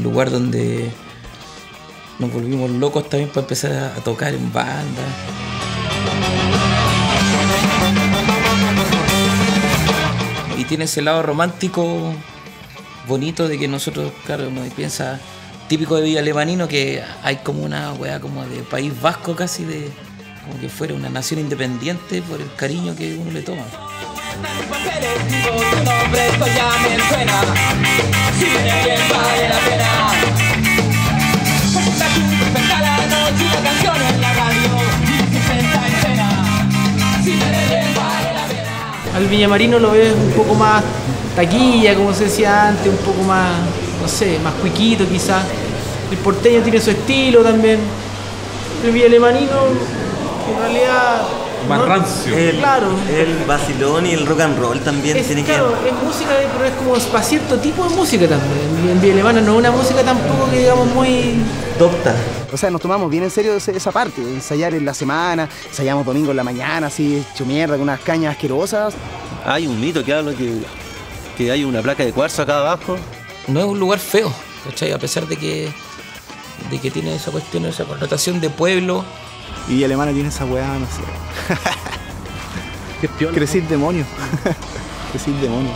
lugar donde nos volvimos locos también para empezar a tocar en banda. Y tiene ese lado romántico bonito de que nosotros, claro, uno piensa típico de Villa Alemania, que hay como una weá como de País Vasco casi, de como que fuera una nación independiente por el cariño que uno le toma. Al villamarino lo ves un poco más taquilla, como se decía antes, un poco más, no sé, más cuiquito quizás. El porteño tiene su estilo también. El villalemanino, en realidad... Más rancio. Claro. El vacilón y el rock and roll también tiene claro, que... es música, pero es como para cierto tipo de música también. En Villa Alemana no es una música tampoco que digamos muy... docta. O sea, nos tomamos bien en serio esa parte, ensayar en la semana, ensayamos domingo en la mañana, así, hecho mierda, con unas cañas asquerosas. Hay un mito que habla que hay una placa de cuarzo acá abajo. No es un lugar feo, ¿cachai? A pesar de que tiene esa cuestión, esa connotación de pueblo. Y Alemana tiene esa weá, no sé. Qué piola. Crecí el demonio. Crecí el demonio.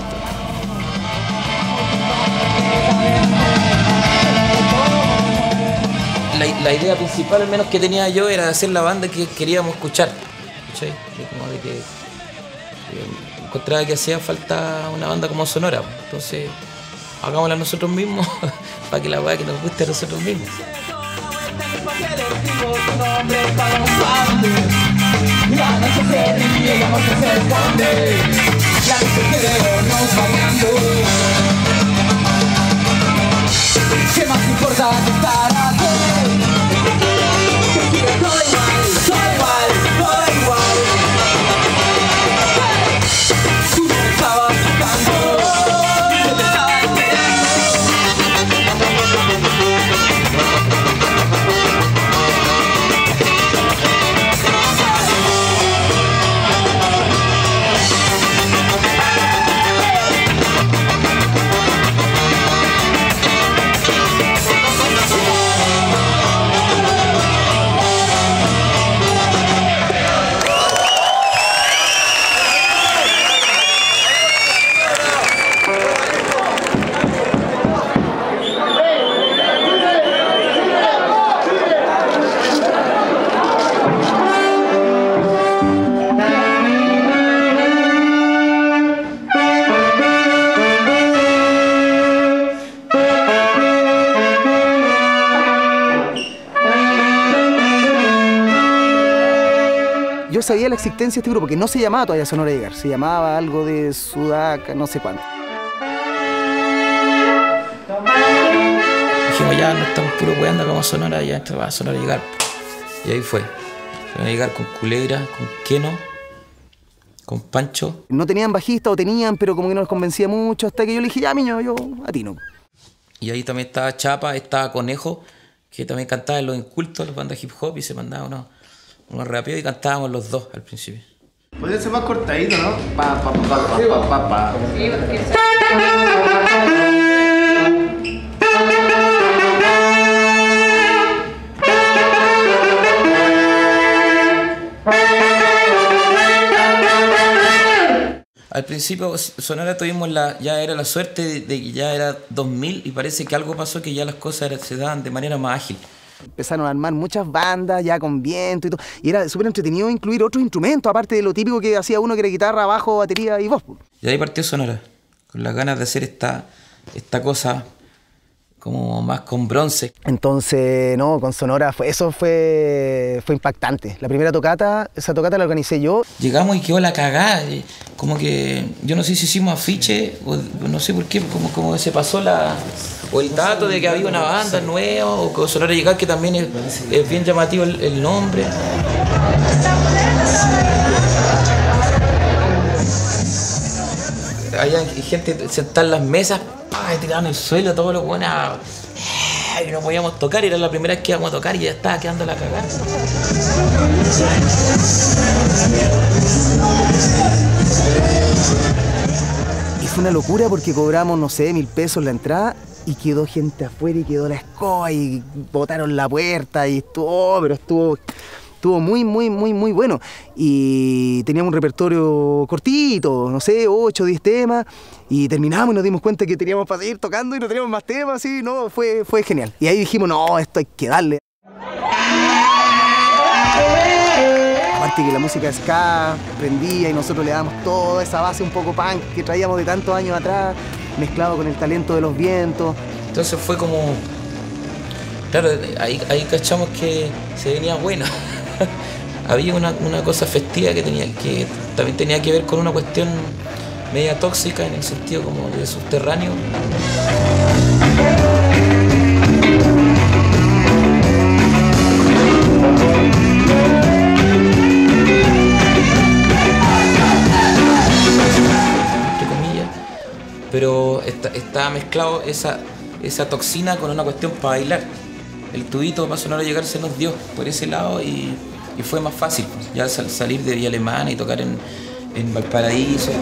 La idea principal, al menos que tenía yo, era hacer la banda que queríamos escuchar, ¿cachai? Como de que encontraba que hacía falta una banda como Sonora, entonces hagámosla nosotros mismos para que la weá que nos guste a nosotros mismos. ¿Qué más importa que estar aquí? Que sigue todo igual, todo igual, todo igual. Tú me estabas buscando, yo te estaba Yo sabía la existencia de este grupo, que no se llamaba todavía Sonora Llegar, se llamaba algo de Sudaca, no sé cuánto. Dijimos, ya no estamos puro weando como Sonora, ya va a Sonora Llegar. Y ahí fue. Sonora Llegar con Culebra, con Keno, con Pancho. No tenían bajista o tenían, pero como que no les convencía mucho, hasta que yo le dije, ya miño, yo atino. Y ahí también estaba Chapa, estaba Conejo, que también cantaba en los incultos, las bandas hip hop, y se mandaba unos rapeos y cantábamos los dos al principio. Podría ser más cortadito, ¿no? Pa, pa, pa, pa, pa, pa, pa. Al principio Sonora tuvimos ya era la suerte de que ya era 2000 y parece que algo pasó que ya las cosas se daban de manera más ágil. Empezaron a armar muchas bandas ya con viento y todo. Y era súper entretenido incluir otros instrumentos, aparte de lo típico que hacía uno, que era guitarra, bajo, batería y voz. Y ahí partió Sonora, con las ganas de hacer esta cosa como más con bronce. Entonces, no, con Sonora eso fue impactante. La primera tocata, esa tocata la organicé yo. Llegamos y quedó la cagada. Como que, yo no sé si hicimos afiche, o no sé por qué, como se pasó o el dato de que había una banda nueva, o con Sonora Llegar, que también es bien llamativo el nombre. Había gente sentada en las mesas, tiraban el suelo, todos los buenos, y no podíamos tocar, era la primera vez que íbamos a tocar y ya estaba quedando la cagada. Y fue una locura porque cobramos, no sé, 1000 pesos la entrada y quedó gente afuera y quedó la escoba y botaron la puerta y estuvo muy bueno. Y teníamos un repertorio cortito, no sé, 8 o 10 temas, y terminamos y nos dimos cuenta que teníamos para seguir tocando y no teníamos más temas, así, no, fue genial. Y ahí dijimos, no, esto hay que darle. Aparte que la música ska prendía y nosotros le damos toda esa base un poco punk que traíamos de tantos años atrás, mezclado con el talento de los vientos. Entonces fue como... Claro, ahí cachamos que se venía bueno. Había una cosa festiva que también tenía que ver con una cuestión media tóxica en el sentido como de subterráneo. Entre comillas. Pero estaba mezclado esa toxina con una cuestión para bailar. El tubito para Sonora Llegar se nos dio por ese lado y fue más fácil, pues, ya salir de Villa Alemana y tocar en Valparaíso.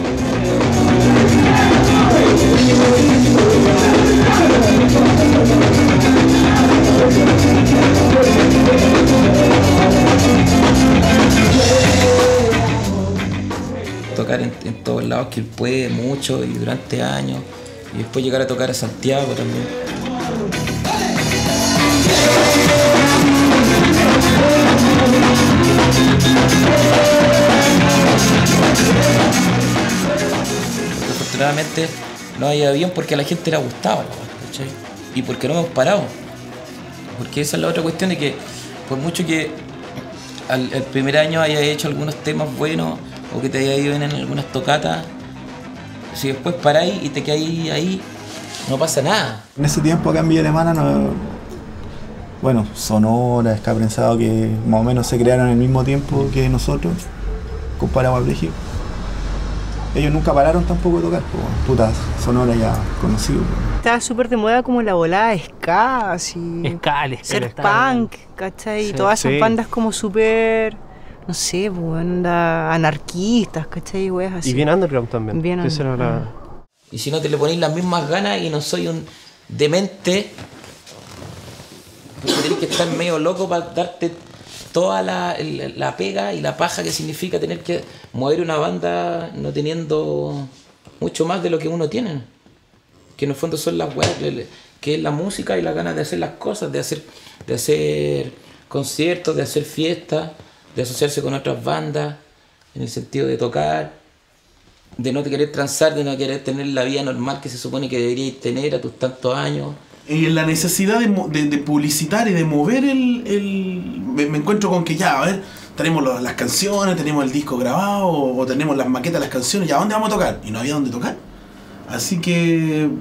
Tocar en todos lados, que él puede mucho y durante años, y después llegar a tocar a Santiago también. Afortunadamente no había avión porque a la gente le gustaba, ¿cachai? Y porque no hemos parado. Porque esa es la otra cuestión de que, por mucho que el primer año hayas hecho algunos temas buenos o que te haya ido bien en algunas tocatas, si después paráis y te quedáis ahí, no pasa nada. En ese tiempo acá en Villa Alemana, bueno, Sonora, Ska Prensado, que más o menos se crearon al mismo tiempo que nosotros, comparado a México. Ellos nunca pararon tampoco de tocar, pues, putas, Sonora ya conocido. Estaba súper de moda como la volada de ska, así. Ser punk, ¿cachai? Sí, y todas esas bandas como súper, no sé, pues, anarquistas, ¿cachai? Weas así. Y bien underground también. Bien underground. Y si no te le ponéis las mismas ganas y no soy un demente, porque tenés que estar medio loco para darte toda la pega y la paja que significa tener que mover una banda no teniendo mucho más de lo que uno tiene. Que en el fondo son las weas, que es la música y las ganas de hacer las cosas, de hacer conciertos, de hacer fiestas, de asociarse con otras bandas, en el sentido de tocar, de no te querer transar, de no querer tener la vida normal que se supone que deberíais tener a tus tantos años. La necesidad de publicitar y de mover me encuentro con que ya, a ver, tenemos las canciones, tenemos el disco grabado o tenemos las maquetas de las canciones, ¿y a dónde vamos a tocar? Y no había dónde tocar. Así que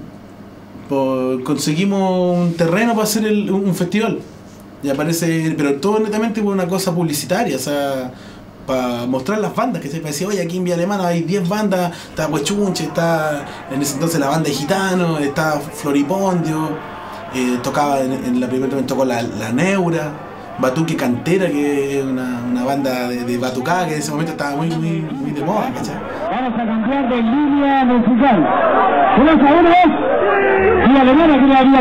conseguimos un terreno para hacer un festival. Y aparece, pero todo netamente por una cosa publicitaria, o sea, para mostrar las bandas, que se decía, oye, aquí en Villa Alemana hay 10 bandas, está Huechunche, está en ese entonces la banda de Gitanos, está Floripondio. Tocaba en la primera tocó la Neura, Batuque Cantera, que es una banda de batucada que en ese momento estaba muy de moda, ¿cachai? Vamos a cambiar de línea musical. ¿Querés saber vos? ¿Villa Alemana? ¿Querés Villa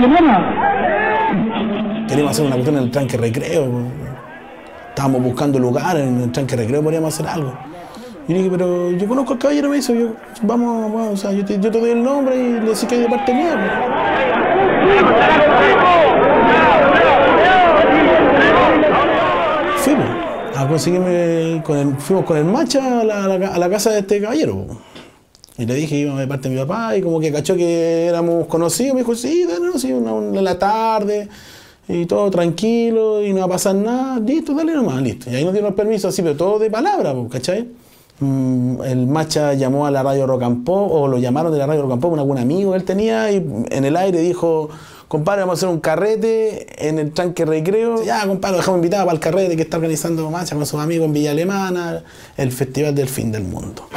Alemana? Queríamos hacer una cuestión en el tranque recreo. Estábamos buscando lugares en el tranque recreo, podríamos hacer algo. Y dije, pero yo conozco al caballero, me dice, vamos, o sea, yo te doy el nombre y le decís que hay de parte mía. Fuimos a conseguirme, fuimos con el Macha a la casa de este caballero. Y le dije, íbamos de parte de mi papá, y como que cachó que éramos conocidos, me dijo, sí, dale, sí, en la tarde, y todo tranquilo, y no va a pasar nada, listo, dale nomás, listo. Y ahí nos dieron el permiso, así, pero todo de palabra, ¿cachai? El Macha llamó a la radio Rock and Pop, o lo llamaron de la radio Rock and Pop, algún amigo que él tenía, y en el aire dijo, compadre, vamos a hacer un carrete en el tranque recreo. Ya, compadre, dejamos invitado para el carrete que está organizando Macha con sus amigos en Villa Alemana, el Festival del Fin del Mundo.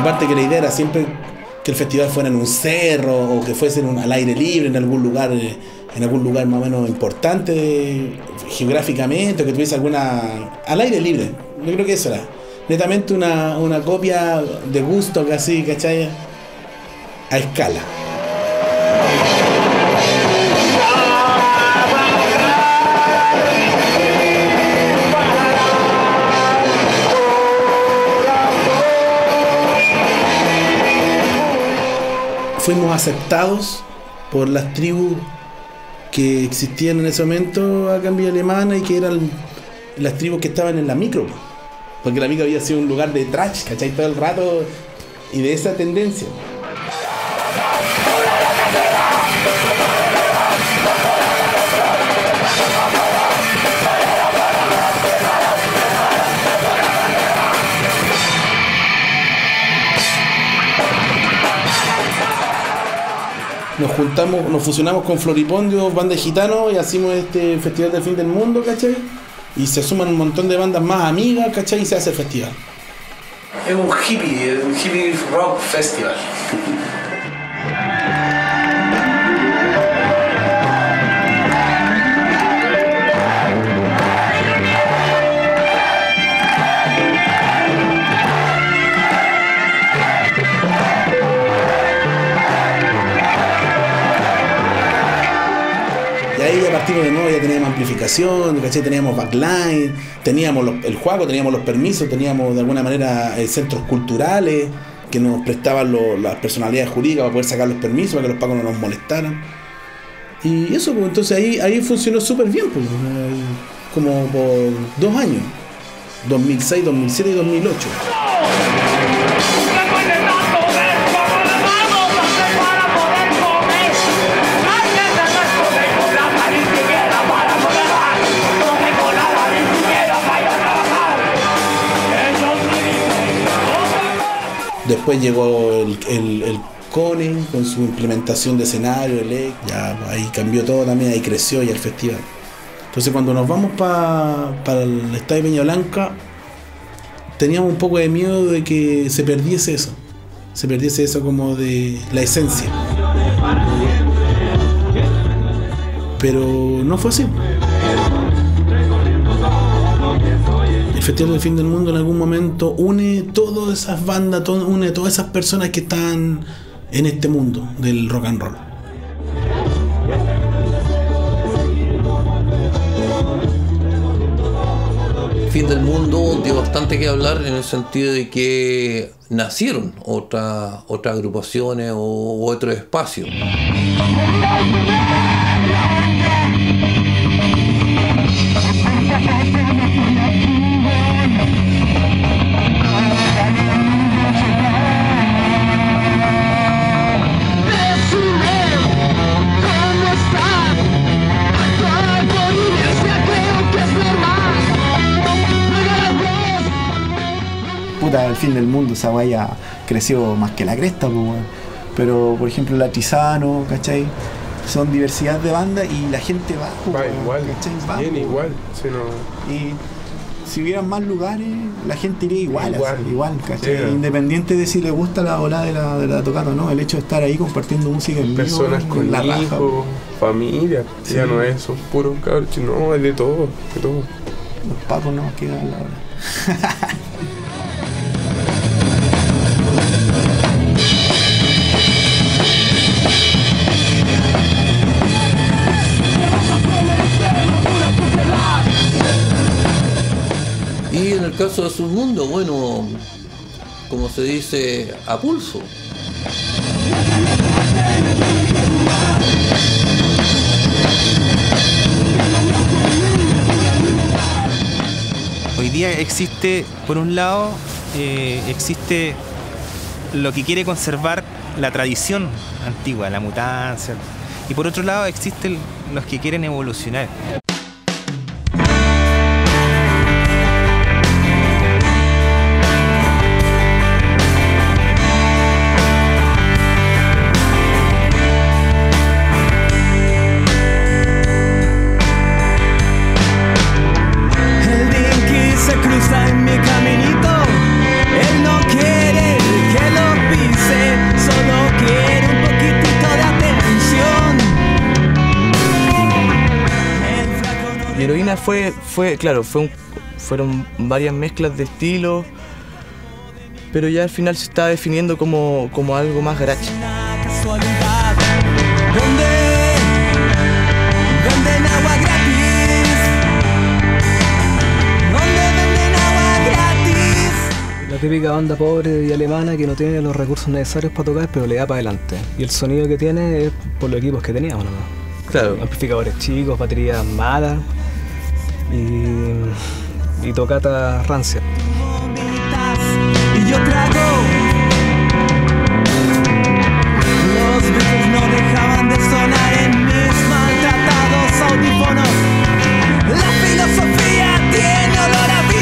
Aparte que la idea era siempre que el festival fuera en un cerro o que fuese al aire libre, en algún lugar más o menos importante geográficamente, o que tuviese al aire libre. Yo creo que eso era netamente una copia de gusto, casi, ¿cachai? A escala. Fuimos aceptados por las tribus que existían en ese momento acá en Villa Alemana y que eran las tribus que estaban en la micro, porque la micro había sido un lugar de trash, ¿cachai? Todo el rato, y de esa tendencia. Nos fusionamos con Floripondio, banda de gitanos, y hacemos este festival del fin del mundo, ¿cachai? Y se suman un montón de bandas más amigas, ¿cachai? Y se hace el festival. Es un hippie rock festival. Partimos de nuevo, ya teníamos amplificación, ¿cachai? Teníamos backline, teníamos el juego, teníamos los permisos, teníamos de alguna manera centros culturales que nos prestaban las personalidades jurídicas para poder sacar los permisos, para que los pagos no nos molestaran. Y eso, pues, entonces ahí funcionó súper bien, pues, como por 2 años, 2006, 2007 y 2008. Después llegó el Conen con su implementación de escenario, ya ahí cambió todo también, ahí creció ya el festival. Entonces cuando nos vamos para el Estadio Peña Blanca, teníamos un poco de miedo de que se perdiese eso como de la esencia. Pero no fue así. El Festival del Fin del Mundo en algún momento une todas esas bandas, une todas esas personas que están en este mundo del rock and roll. Fin del Mundo dio bastante que hablar en el sentido de que nacieron otras agrupaciones o otros espacios. El Fin del Mundo, esa valla creció más que la cresta, pues, bueno. Pero por ejemplo la Tizano, ¿cachai? Son diversidad de bandas y la gente va, va igual, va, bien pues, igual, sí, no. Y si hubieran más lugares, la gente iría igual, ¿cachai? Yeah. Independiente de si le gusta la ola de la tocata o no, el hecho de estar ahí compartiendo música en vivo, personas con la hijos, raja, familia, sí. Ya no es, son puros cabros, no, es de todo, de todo. Los pacos no quedan a la hora. Y en el caso de Submundo, bueno, como se dice, a pulso. Hoy día existe, por un lado, existe lo que quiere conservar la tradición antigua, la mutancia, y por otro lado existen los que quieren evolucionar. En mi caminito, él no quiere que lo fueron varias mezclas de estilos, pero ya al final se está definiendo como algo más garage. Venden agua gratis. Venden agua gratis. La típica banda pobre y alemana que no tiene los recursos necesarios para tocar, pero le da para adelante. Y el sonido que tiene es por los equipos que teníamos nomás. Claro. Amplificadores chicos, baterías malas y tocata rancia. Y yo trago. Los Beatles no dejaban de sonar en mis maltratados audífonos. La filosofía tiene olor a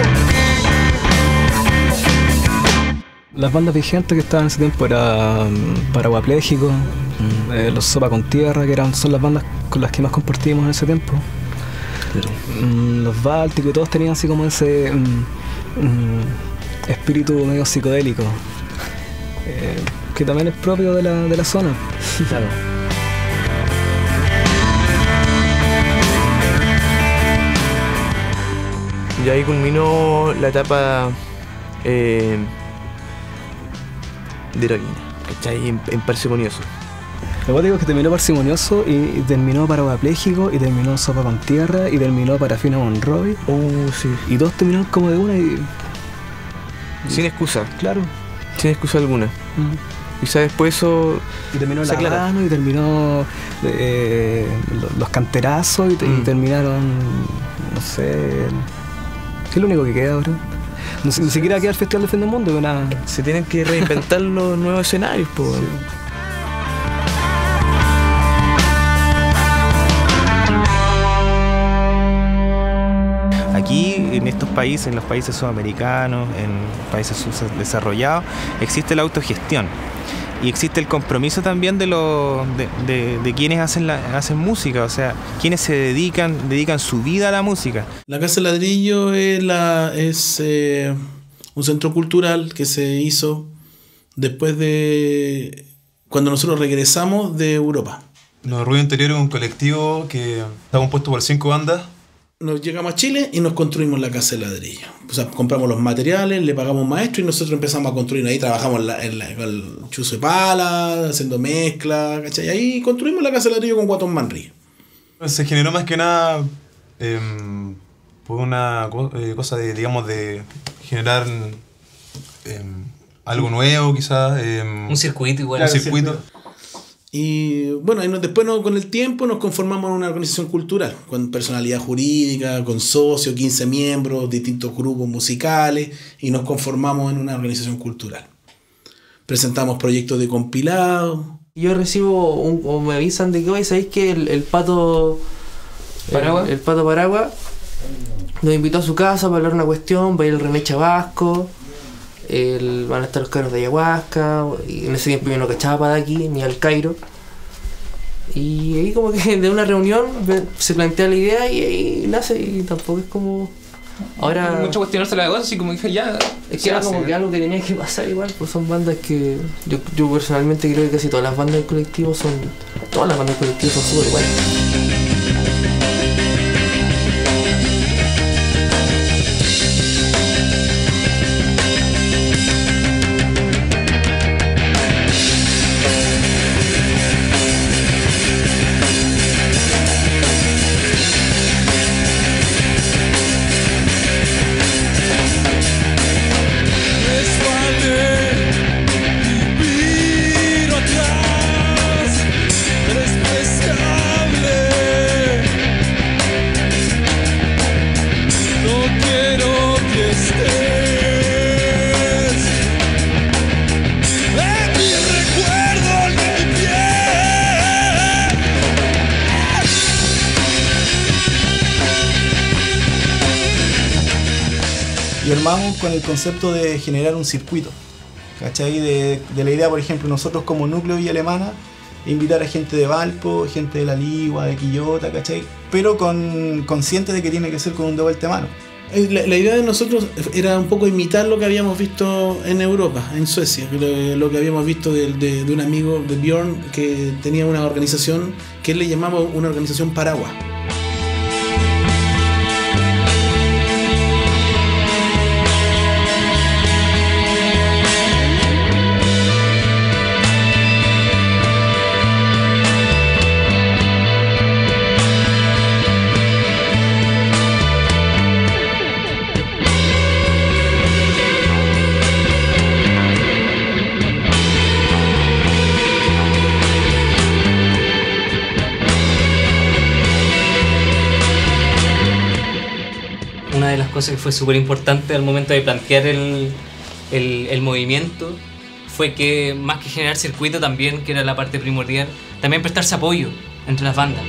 vino. Las bandas vigentes que estaban en ese tiempo eran Paraguapléjico, los Sopa con Tierra, que son las bandas con las que más compartimos en ese tiempo. Los Bálticos y todos tenían así como ese espíritu medio psicodélico, que también es propio de la zona. Claro. Y ahí culminó la etapa de heroína, ¿cachai? En Parsimonioso. Lo que digo es que terminó Parsimonioso y terminó Paraguapléjico y terminó Sopa con Tierra y terminó Parafina Monroy. Sí. Y todos terminaron como de una y... Sin excusa. Claro. Sin excusa alguna. Quizá después eso... Y terminó La Mano y terminó los Canterazos y terminaron... No sé... ¿Qué es lo único que queda ahora? Ni siquiera queda el Festival de Fin del Mundo. Se tienen que reinventar los nuevos escenarios, pues. Sí. Aquí, en estos países, en los países sudamericanos, en países subdesarrollados, existe la autogestión y existe el compromiso también de quienes hacen música, o sea, quienes se dedican su vida a la música. La Casa de Ladrillo es un centro cultural que se hizo después de cuando nosotros regresamos de Europa. Los Ruido Interior es un colectivo que está compuesto por 5 bandas. Nos llegamos a Chile y nos construimos la Casa de Ladrillo. O sea, compramos los materiales, le pagamos maestro y nosotros empezamos a construir. Ahí trabajamos con el chuzo de pala, haciendo mezcla, ¿cachai? Ahí construimos la Casa de Ladrillo con Guatón Manri. Se generó más que nada por una cosa de, digamos, de generar algo nuevo, quizás. Un circuito igual. Un circuito. Y bueno, después con el tiempo nos conformamos en una organización cultural, con personalidad jurídica, con socios, 15 miembros, distintos grupos musicales, y nos conformamos en una organización cultural. Presentamos proyectos de compilado. Yo recibo o me avisan de que hoy sabéis que el Pato Paragua, el Pato Paragua nos invitó a su casa para hablar una cuestión, va a ir el René Chabasco. Van a estar los cabros de Ayahuasca, y en ese tiempo yo no cachaba para aquí ni al Cairo, y ahí como que de una reunión se plantea la idea y ahí nace, y tampoco es como ahora mucho cuestionarse la cosa, así como dije ya es que era como que algo que tenía que pasar igual, pues son bandas que yo personalmente creo que casi todas las bandas del colectivo son súper iguales. Armamos con el concepto de generar un circuito, ¿cachai? De la idea, por ejemplo, nosotros como núcleo Villa Alemana, invitar a gente de Valpo, gente de La Ligua, de Quillota, ¿cachai? Pero consciente de que tiene que ser con un devuelte mano. La idea de nosotros era un poco imitar lo que habíamos visto en Europa, en Suecia, lo que habíamos visto de un amigo de Björn que tenía una organización que él le llamaba una organización Paragua. cosa que fue súper importante al momento de plantear el movimiento fue que, más que generar circuito también, que era la parte primordial, también prestarse apoyo entre las bandas.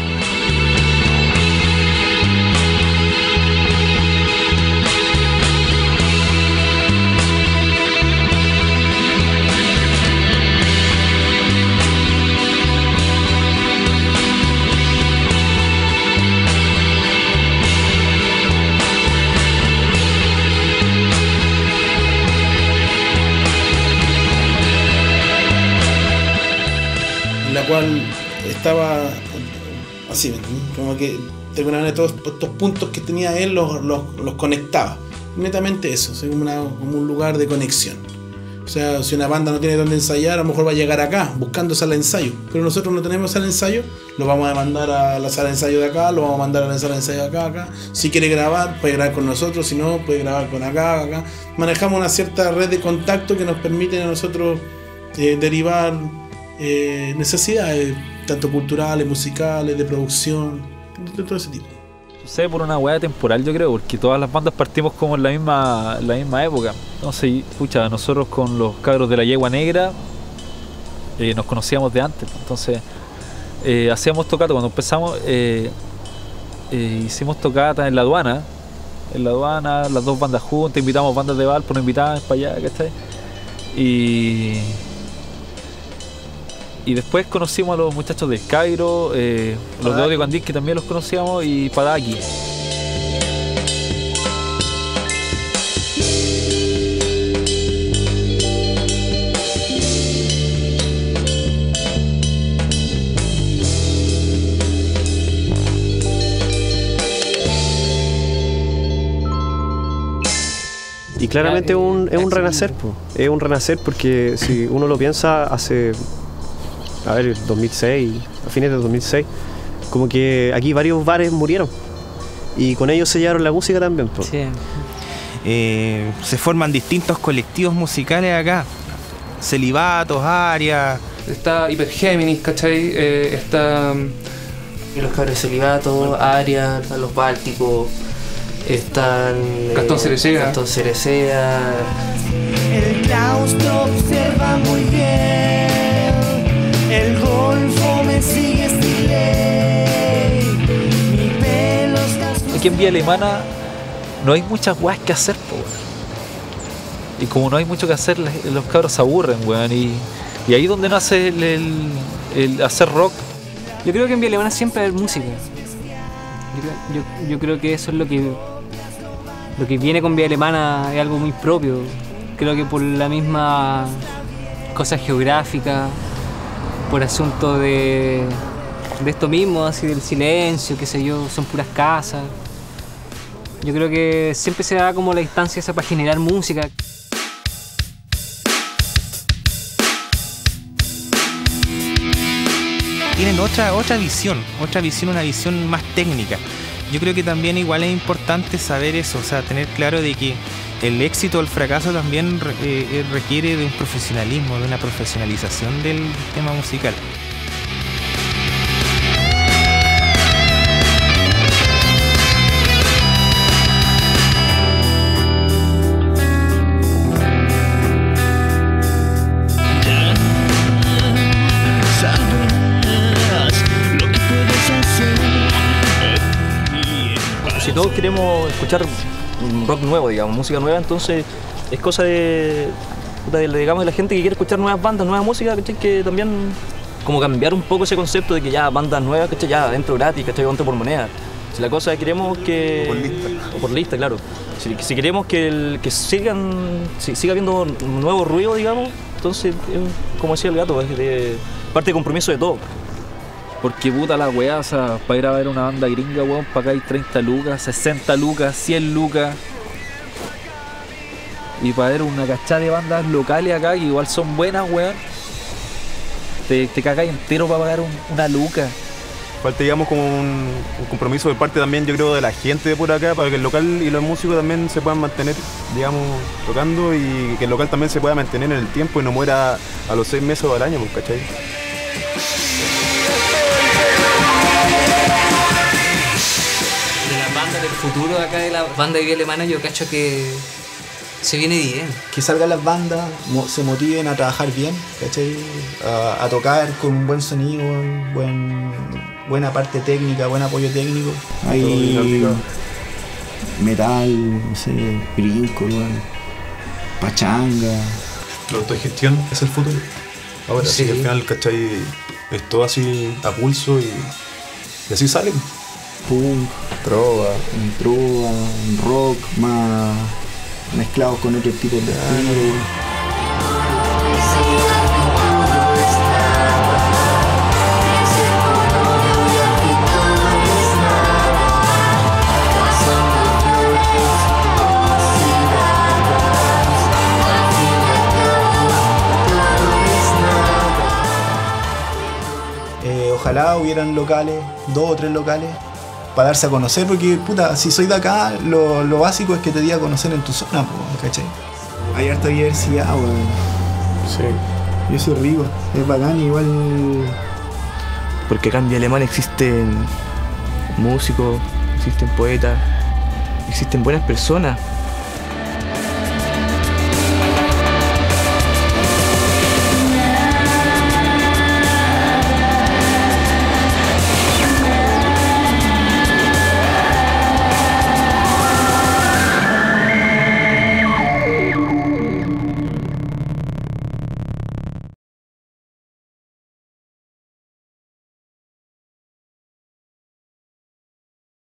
La cual estaba así, como que de alguna manera todos estos puntos que tenía él los conectaba. Netamente eso, es como un lugar de conexión. O sea, si una banda no tiene dónde ensayar, a lo mejor va a llegar acá, buscando sala de ensayo. Pero nosotros no tenemos sala de ensayo, lo vamos a mandar a la sala de ensayo de acá, lo vamos a mandar a la sala de ensayo de acá. Si quiere grabar, puede grabar con nosotros, si no, puede grabar con acá. Manejamos una cierta red de contacto que nos permite a nosotros derivar necesidades, tanto culturales, musicales, de producción, de todo ese tipo. Sucede por una hueá temporal, yo creo, porque todas las bandas partimos como en la misma época. Entonces, pucha, nosotros con los cabros de la Yegua Negra nos conocíamos de antes. Entonces, hacíamos tocata. Cuando empezamos, hicimos tocata en la aduana. En la aduana, las dos bandas juntas, invitamos bandas de Valpo, nos invitaban para allá, ¿cachai? Y después conocimos a los muchachos de Cairo, los de Odio Candil, que también los conocíamos, y Padaki. Y claramente es un renacer, es un renacer porque si uno lo piensa hace... A ver, 2006, a fines de 2006, como que aquí varios bares murieron y con ellos sellaron la música también. Sí. Se forman distintos colectivos musicales acá, Celibatos, Arias. Está Hipergéminis, ¿cachai? Está los cabros de Celibatos, Arias, los Bálticos, están Gastón Cerecea. El claustro observa muy bien. El golfo me sigue estile. Mi pelo está... Aquí en Villa Alemana no hay muchas weas que hacer, po, weón. Y como no hay mucho que hacer, los cabros se aburren, weón. Y ahí es donde nace el hacer rock. Yo creo que en Villa Alemana siempre hay música. Yo creo que eso es lo que viene con Villa Alemana, es algo muy propio. Creo que por la misma cosa geográfica, por asunto de esto mismo, así del silencio, qué sé yo, son puras casas. Yo creo que siempre se da como la instancia esa para generar música. Tienen otra visión, una visión más técnica. Yo creo que también igual es importante saber eso, o sea, tener claro de que el éxito o el fracaso también requiere de un profesionalismo, de una profesionalización del tema musical. Si todos queremos escuchar rock nuevo, digamos, música nueva, entonces es cosa digamos, de la gente que quiere escuchar nuevas bandas, nueva música, ¿cachai? Que también como cambiar un poco ese concepto de que ya bandas nuevas, ¿cachai? Ya dentro gratis, ¿cachai? Dentro por moneda. Si la cosa es que queremos que... O por lista, claro. Si queremos que siga habiendo nuevo ruido, digamos, entonces, como decía el gato, es parte de compromiso de todo. Porque puta la weá, o sea, para ir a ver una banda gringa, weón, para acá hay 30 lucas, 60 lucas, 100 lucas. Y para ver una cachada de bandas locales acá, que igual son buenas, weón, te cagáis entero para pagar una luca. Falta, digamos, como un compromiso de parte también, yo creo, de la gente de por acá, para que el local y los músicos también se puedan mantener, digamos, tocando, y que el local también se pueda mantener en el tiempo y no muera a los 6 meses o al año, pues, ¿cachai? De las bandas del futuro acá de la banda de Vía Alemana, yo cacho que se viene bien. Que salgan las bandas, se motiven a trabajar bien, ¿cachai? A tocar con un buen sonido, buena parte técnica, buen apoyo técnico. Hay metal, no sé, brinco, pachanga. La autogestión es el futuro. Ahora sí, al final, ¿cachai? Es todo así a pulso y así sale. Punk, trova, rock, más mezclados con otros tipos de estilos. Ojalá hubieran locales, 2 o 3 locales, para darse a conocer, porque puta, si soy de acá, lo básico es que te diga a conocer en tu zona, ¿cachai? Hay harta diversidad, weón. Sí. Y eso es rico, es bacán, igual. Porque acá en Vía Alemana existen músicos, existen poetas, existen buenas personas